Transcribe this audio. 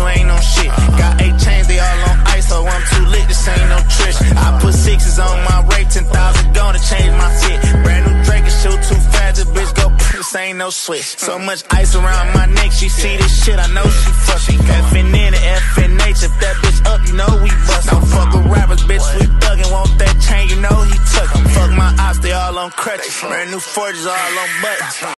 you ain't no shit. Got 8 chains, they all on ice, so I'm too lit, this ain't no trick. I put 6s on my rate, 10,000 gonna change my shit. Brand new Drake and shoot too fast, the bitch go, this ain't no switch. So much ice around my neck, she see this shit, I know she fuck. Effin' in and FNH, if that bitch up, you know we bust. Don't fuck with rappers, bitch, we thuggin', want that chain, you know he tuckin'. Fuck my ops, they all on crutches. Brand new 40s all on buttons.